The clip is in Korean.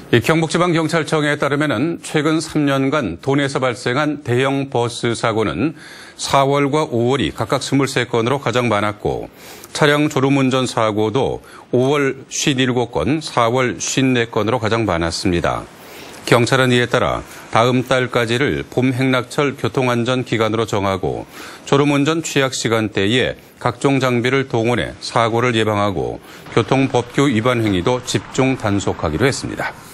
경북지방경찰청에 따르면 최근 3년간 도내에서 발생한 대형 버스 사고는 4월과 5월이 각각 23건으로 가장 많았고 차량 졸음운전 사고도 5월 57건, 4월 54건으로 가장 많았습니다. 경찰은 이에 따라 다음 달까지를 봄 행락철 교통안전 기간으로 정하고 졸음운전 취약 시간대에 각종 장비를 동원해 사고를 예방하고 교통법규 위반 행위도 집중 단속하기로 했습니다.